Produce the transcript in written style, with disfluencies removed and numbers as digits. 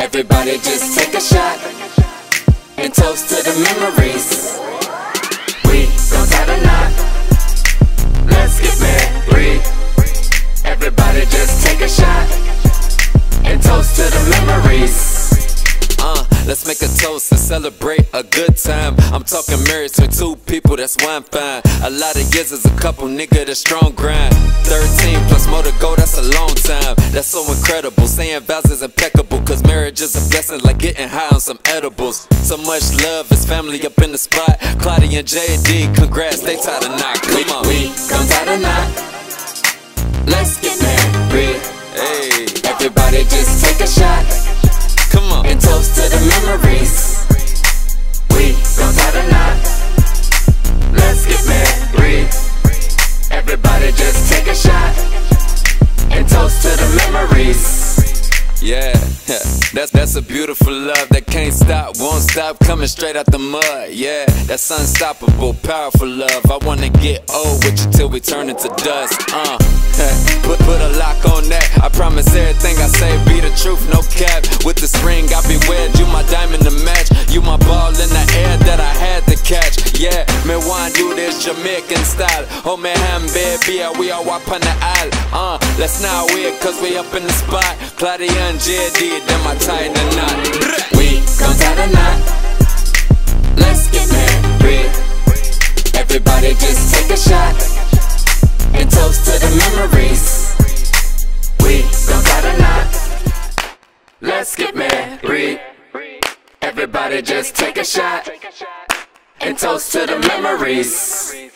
Everybody just take a shot and toast to the memories. We gon' tie the knot, let's get married. Everybody just take a shot and toast to the memories. Let's make a toast and celebrate a good time. I'm talking marriage to two people, that's why I'm fine. A lot of years as a couple, nigga, that's strong grind. 13 plus more to go, that's a long time. That's so incredible, saying vows is impeccable. Cause marriage is a blessing like getting high on some edibles. So much love, it's family up in the spot. Claudia and JD, congrats, they tied a knot. Come on. We gon' tie the knot, let's get married. Hey, Everybody just take a shot come on. and toast to the memories. We gon' tie the knot, let's get married. Everybody just take a shot and toast to the memories. Yeah, that's a beautiful love that can't stop, won't stop, coming straight out the mud. Yeah, that's unstoppable, powerful love. I wanna get old with you till we turn into dust. Put a lock on that. I promise everything I say be the truth, no cap. With this ring I be wed, you my diamond to match. You my ball in the air that I had to catch. Yeah, me want do this Jamaican style. Oh man, baby, we all walk on the aisle. Let's not wait cause we up in the spot. Claudia and JD, them I tie the knot. We gon' tie the knot, let's get married. Everybody just take a shot and toast to the memories. We gon' tie the knot, let's get married. Everybody just take a shot and toast to the memories.